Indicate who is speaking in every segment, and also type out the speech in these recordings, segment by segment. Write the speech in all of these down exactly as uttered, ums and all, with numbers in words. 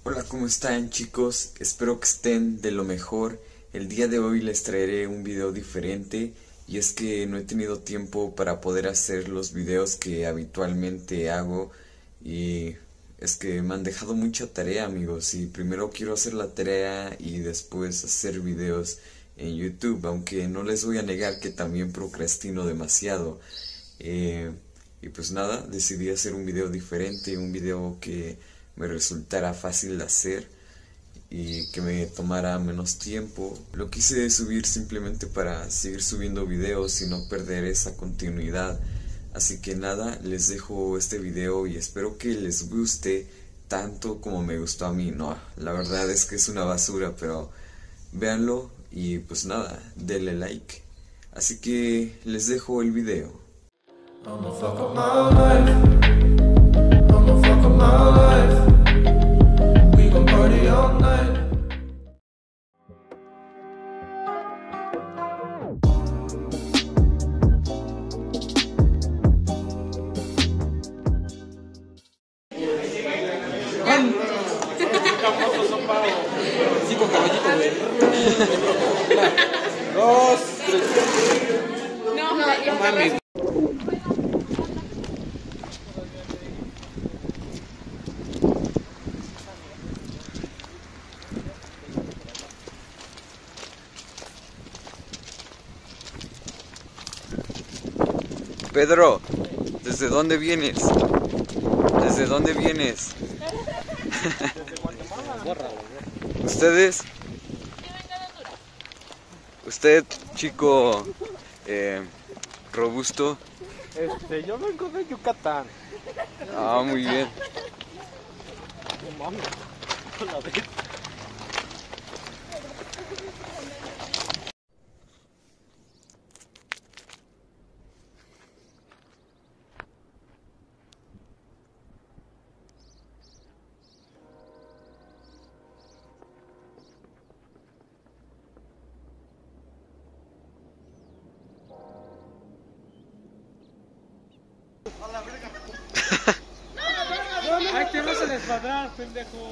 Speaker 1: Hola, ¿cómo están, chicos? Espero que estén de lo mejor. El día de hoy les traeré un video diferente y es que no he tenido tiempo para poder hacer los videos que habitualmente hago y es que me han dejado mucha tarea, amigos, y primero quiero hacer la tarea y después hacer videos en YouTube, aunque no les voy a negar que también procrastino demasiado. Eh, y pues nada, decidí hacer un video diferente, un video que me resultara fácil de hacer y que me tomara menos tiempo. Lo quise subir simplemente para seguir subiendo videos y no perder esa continuidad. Así que nada, les dejo este video y espero que les guste tanto como me gustó a mí. No, la verdad es que es una basura, pero véanlo y pues nada, denle like. Así que les dejo el video. I'ma fuck up my life. I'ma fuck up my life. We gon' party all night.
Speaker 2: Cinco caballitos, güey. Dos, tres.
Speaker 3: No, no,
Speaker 2: No mames.
Speaker 1: Pedro, ¿desde dónde vienes? ¿Desde dónde vienes?
Speaker 2: Desde Guatemala.
Speaker 1: ¿Ustedes? ¿Usted, chico eh, robusto?
Speaker 2: Este, yo vengo de Yucatán.
Speaker 1: Ah, muy bien.
Speaker 2: No mames. La vez. Ay, te vas a desmadrar, pendejo.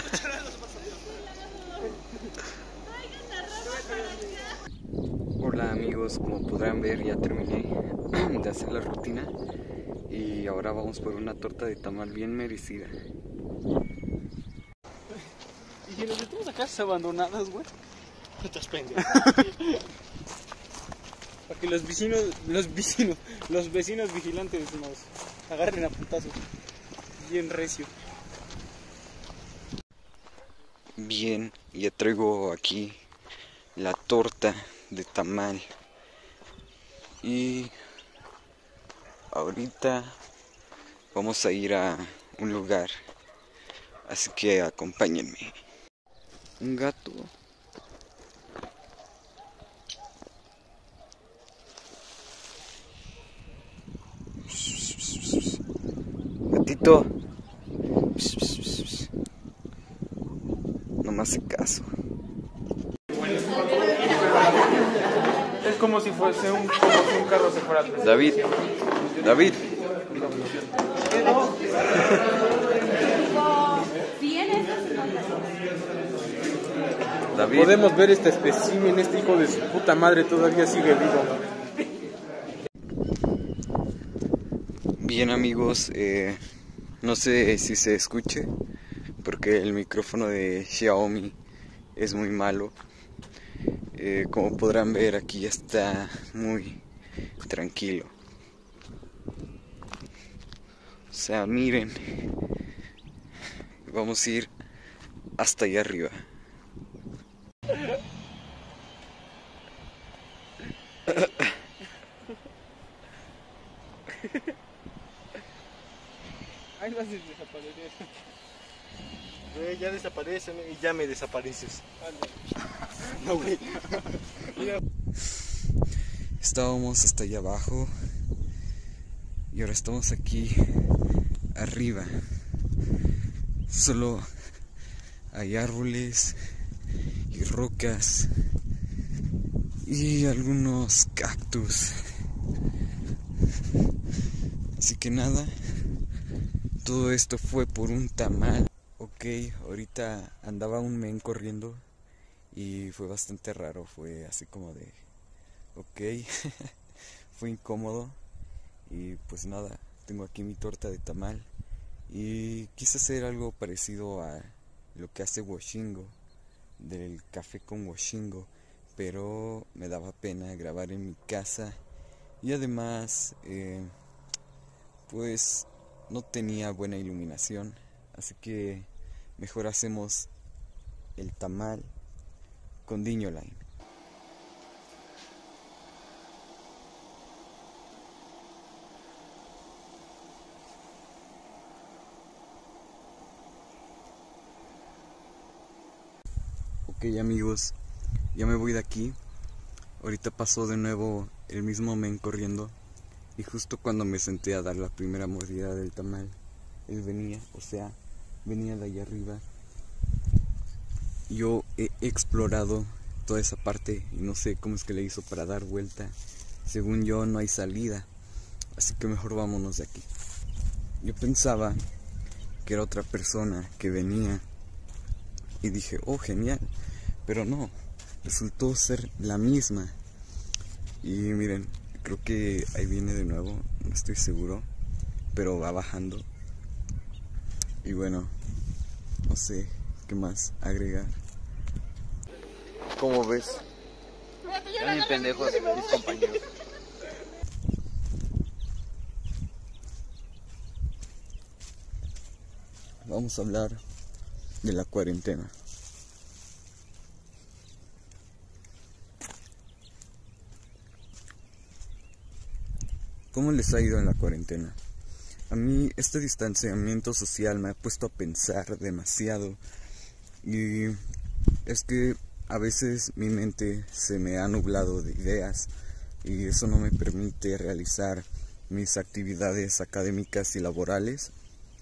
Speaker 1: Hola amigos, como podrán ver ya terminé de hacer la rutina y ahora vamos por una torta de tamal bien merecida.
Speaker 2: Y si nos metemos a casas abandonadas, güey. No te pendejo. Para que los vecinos, los vecinos, los vecinos vigilantes nos agarren a putazos. Bien recio.
Speaker 1: Bien, ya traigo aquí la torta de tamal y ahorita vamos a ir a un lugar, así que acompáñenme. Un gato. Gatito. No me hace caso.
Speaker 2: Es como si fuese un, como si un carro se fuera atrás.
Speaker 1: David. David. David.
Speaker 2: Podemos ver este espécimen, este hijo de su puta madre todavía sigue vivo.
Speaker 1: Bien amigos, eh, no sé si se escuche porque el micrófono de Xiaomi es muy malo. Eh, como podrán ver, aquí ya está muy tranquilo. O sea, miren, vamos a ir hasta allá arriba.
Speaker 2: Ahí vas a desaparecer. Güey, ya desaparecen y ya me desapareces. No, güey.
Speaker 1: Estábamos hasta allá abajo y ahora estamos aquí arriba. Solo hay árboles y rocas y algunos cactus. Así que nada, todo esto fue por un tamal. Ok, Ok, ahorita andaba un men corriendo y fue bastante raro, fue así como de, ok, fue incómodo y pues nada, tengo aquí mi torta de tamal y quise hacer algo parecido a lo que hace Washingo, del café con Washingo, pero me daba pena grabar en mi casa y además eh, pues no tenía buena iluminación, así que mejor hacemos el tamal con Diño Line. Ok amigos, ya me voy de aquí. Ahorita pasó de nuevo el mismo men corriendo y justo cuando me senté a dar la primera mordida del tamal, él venía, o sea, venía de allá arriba. Yo he explorado toda esa parte y no sé cómo es que le hizo para dar vuelta. Según yo no hay salida, así que mejor vámonos de aquí. Yo pensaba que era otra persona que venía y dije, oh genial, pero no, resultó ser la misma. Y miren, creo que ahí viene de nuevo, no estoy seguro, pero va bajando. Y bueno, no sé qué más agregar. ¿Cómo ves?
Speaker 2: Están bien pendejos mis compañeros.
Speaker 1: Vamos a hablar de la cuarentena. ¿Cómo les ha ido en la cuarentena? A mí este distanciamiento social me ha puesto a pensar demasiado y es que a veces mi mente se me ha nublado de ideas y eso no me permite realizar mis actividades académicas y laborales.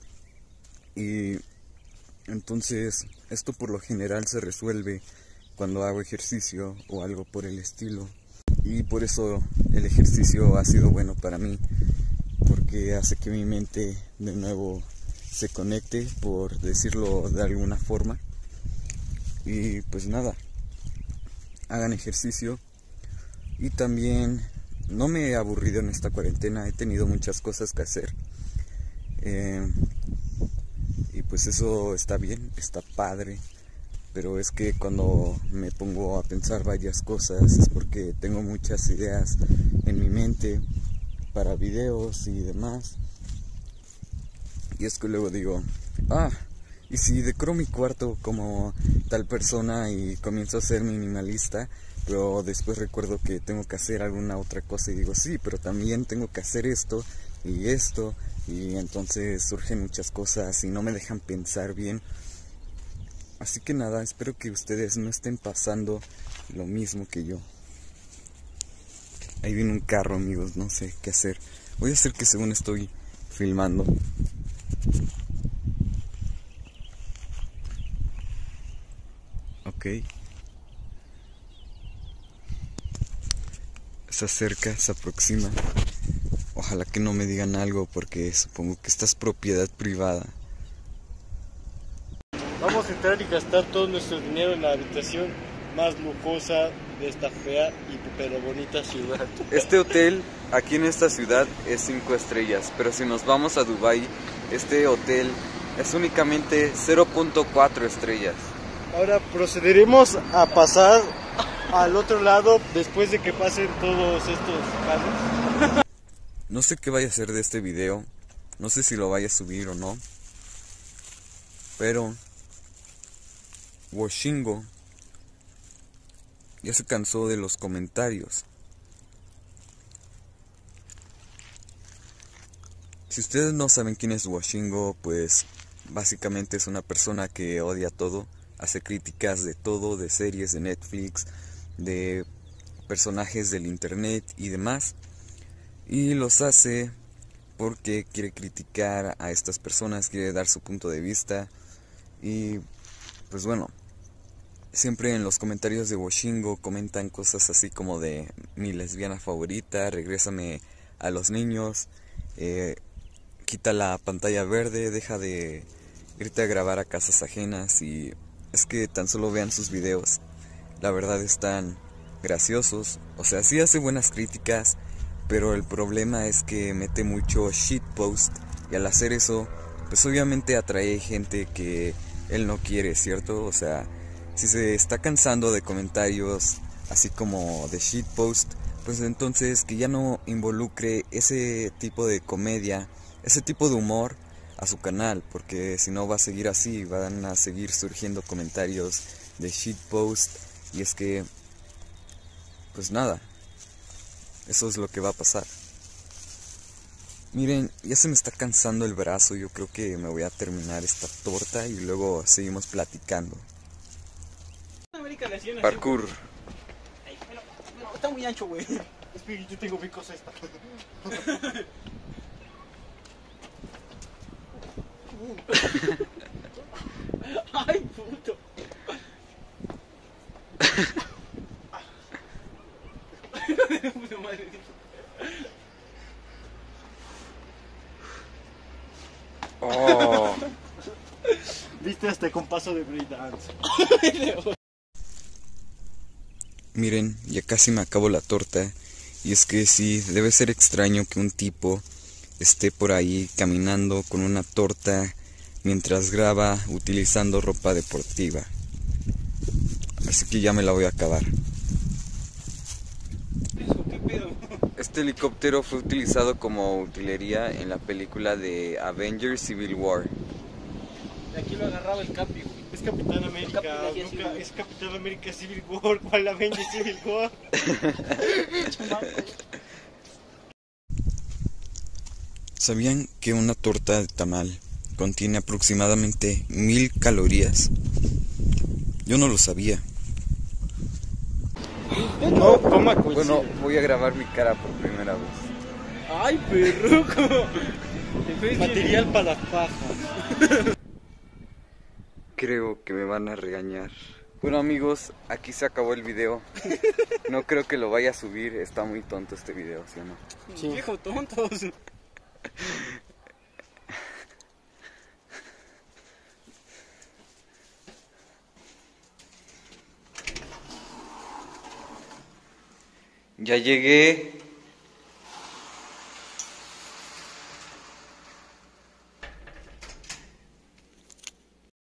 Speaker 1: Y entonces esto por lo general se resuelve cuando hago ejercicio o algo por el estilo. Y por eso el ejercicio ha sido bueno para mí, porque hace que mi mente de nuevo se conecte, por decirlo de alguna forma. Y pues nada, hagan ejercicio. Y también no me he aburrido en esta cuarentena, he tenido muchas cosas que hacer. Eh, y pues eso está bien, está padre. Pero es que cuando me pongo a pensar varias cosas es porque tengo muchas ideas en mi mente para videos y demás. Y es que luego digo, ah, ¿y si decoro mi cuarto como tal persona y comienzo a ser minimalista? Pero después recuerdo que tengo que hacer alguna otra cosa y digo, sí, pero también tengo que hacer esto y esto. Y entonces surgen muchas cosas y no me dejan pensar bien. Así que nada, espero que ustedes no estén pasando lo mismo que yo. Ahí viene un carro, amigos, no sé qué hacer. Voy a hacer que según estoy filmando. Ok. Se acerca, se aproxima. Ojalá que no me digan algo porque supongo que esta es propiedad privada.
Speaker 2: Vamos a entrar y gastar todo nuestro dinero en la habitación más lujosa de esta fea y pero bonita ciudad.
Speaker 1: Este hotel aquí en esta ciudad es cinco estrellas, pero si nos vamos a Dubái, este hotel es únicamente cero punto cuatro estrellas.
Speaker 2: Ahora procederemos a pasar al otro lado después de que pasen todos estos carros.
Speaker 1: No sé qué vaya a hacer de este video, no sé si lo vaya a subir o no, pero Washingo ya se cansó de los comentarios. Si ustedes no saben quién es Washingo, pues básicamente es una persona que odia todo, hace críticas de todo, de series de Netflix, de personajes del internet y demás, y los hace porque quiere criticar a estas personas, quiere dar su punto de vista. Y pues bueno, siempre en los comentarios de Washingo comentan cosas así como de mi lesbiana favorita, regrésame a los niños, eh, quita la pantalla verde, deja de irte a grabar a casas ajenas y es que tan solo vean sus videos. La verdad están graciosos, o sea, sí hace buenas críticas, pero el problema es que mete mucho shitpost y al hacer eso, pues obviamente atrae gente que él no quiere, ¿cierto? O sea, si se está cansando de comentarios así como de shitpost, pues entonces que ya no involucre ese tipo de comedia, ese tipo de humor a su canal, porque si no va a seguir así, van a seguir surgiendo comentarios de shitpost y es que, pues nada, eso es lo que va a pasar. Miren, ya se me está cansando el brazo, yo creo que me voy a terminar esta torta y luego seguimos platicando. Parkour.
Speaker 2: Ay, pero, pero está muy ancho, güey. Es que yo tengo mi cosa esta. Ay, puto. Puta madre.
Speaker 1: Oh.
Speaker 2: Viste hasta con paso de breakdance.
Speaker 1: Miren, ya casi me acabo la torta y es que sí, debe ser extraño que un tipo esté por ahí caminando con una torta mientras graba utilizando ropa deportiva. Así que ya me la voy a acabar.
Speaker 2: ¿Qué pedo?
Speaker 1: Este helicóptero fue utilizado como utilería en la película de Avengers Civil War.
Speaker 2: De aquí lo agarraba el Capi, güey. Es Capitán América,
Speaker 3: Capitán
Speaker 2: nunca,
Speaker 3: Civil.
Speaker 2: es Capitán América Civil War, ¿cuál Avengers Civil War?
Speaker 1: ¿Sabían que una torta de tamal contiene aproximadamente mil calorías? Yo no lo sabía.
Speaker 2: No, coma con
Speaker 1: Bueno, voy a grabar mi cara por primera vez.
Speaker 2: Ay, perruco. Material para las pajas.
Speaker 1: Creo que me van a regañar. Bueno amigos, aquí se acabó el video. No creo que lo vaya a subir, está muy tonto este video, ¿sí o no?
Speaker 2: Sí. Viejo tontos.
Speaker 1: Ya llegué.